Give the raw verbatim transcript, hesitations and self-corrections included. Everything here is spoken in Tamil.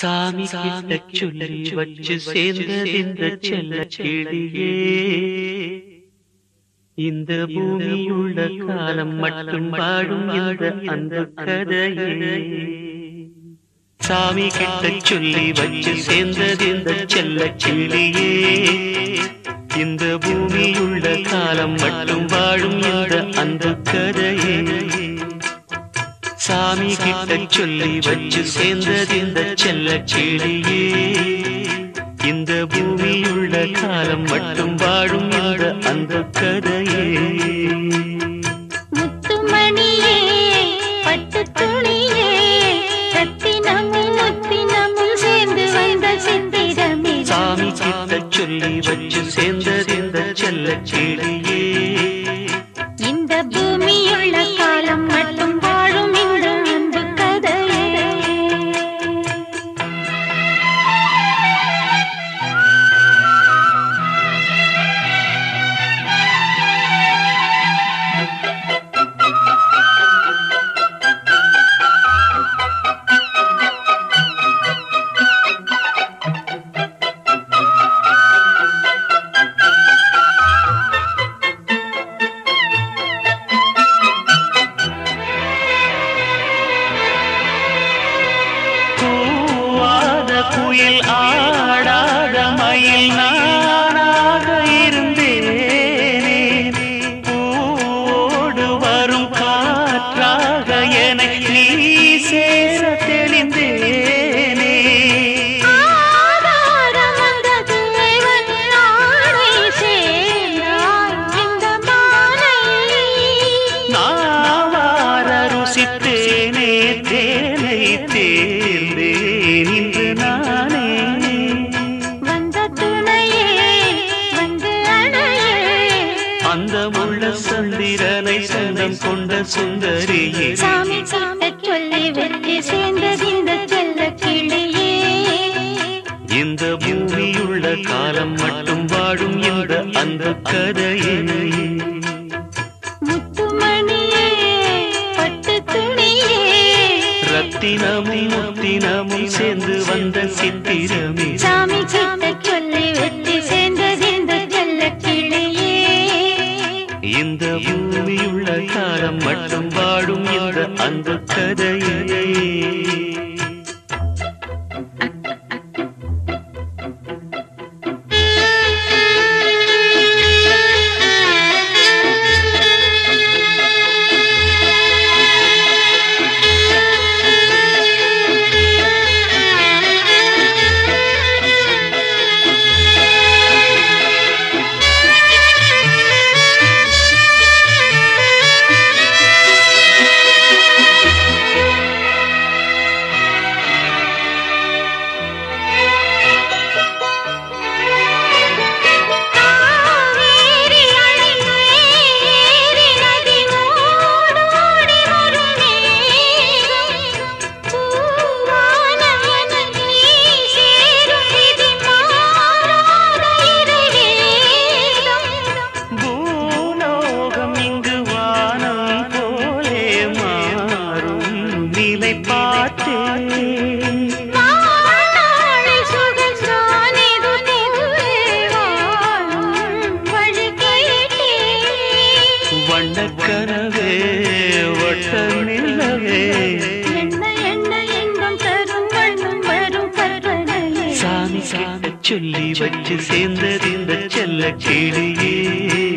சாமி கிட்ட சொல்லி வச்சு சேர்ந்ததிந்த செல்ல கிளியே, இந்த பூமியுள்ள காலம் மட்டும் வாழும் இந்த அன்பு கதையே. சாமி கிட்ட சொல்லி வச்சு சேர்ந்ததிந்த செல்ல கிளியே, இந்த பூமியுள்ள காலம் மட்டும் வாழும் இந்த அன்பு கதையே. சாமி கிட்ட சொல்லி வச்சு சேர்ந்தது இந்த செல்ல கிளியே, இந்த பூமியுள்ள காலம் மட்டும் வாழும் இந்த அந்த கதையே. முத்துமணியே பட்டு துணியே, ரத்தினமும் முத்தினமும் சேர்ந்து வந்த சித்திரமே. சாமி கிட்ட சொல்லி வச்சு சேர்ந்தது இந்த செல்ல கிளியே, இந்த பூமியுள்ள காலம் மட்டும் வாழும் இந்த அன்பு கதையே. குயில் ஆடாத மயில் நானாக இருந்தேனே, பூவோடு வரும் காற்றாக என நீ சேர தெளிந்தேனே. நாவார ருசித்தேனே தேனை தேர்ந்தேன் இன்று நானே. அந்த முள்ள சந்திரனை சொந்தம் கொண்ட சுந்தரியே, சாமி சாமி சொல்லி வெற்றி சேர்ந்தது இந்த செல்ல கிளியே, இந்த பூமியுள்ள காலம் மட்டும் வாழும் இந்த அந்த கதையே. முத்துமணியே பட்டு துணியே, ரத்தினமும் முத்தினமும் சேர்ந்து வந்த சித்திரமே. சாமி கிட்ட சொல்லி வெற்றி சேர்ந்தது இந்த செல்ல கிளியே, இந்த பூமியுள்ள காலம் மட்டும் வாழும் இந்த அந்த கதையே. வண்ணக்கனவே வட்ட நிலவே, என்ன என்ன இன்பம் தரும் வண்ணம் வரும் கற்பனையே. சாமி கிட்ட சொல்லி வச்சு சேர்ந்தது இந்த செல்ல கிளியே,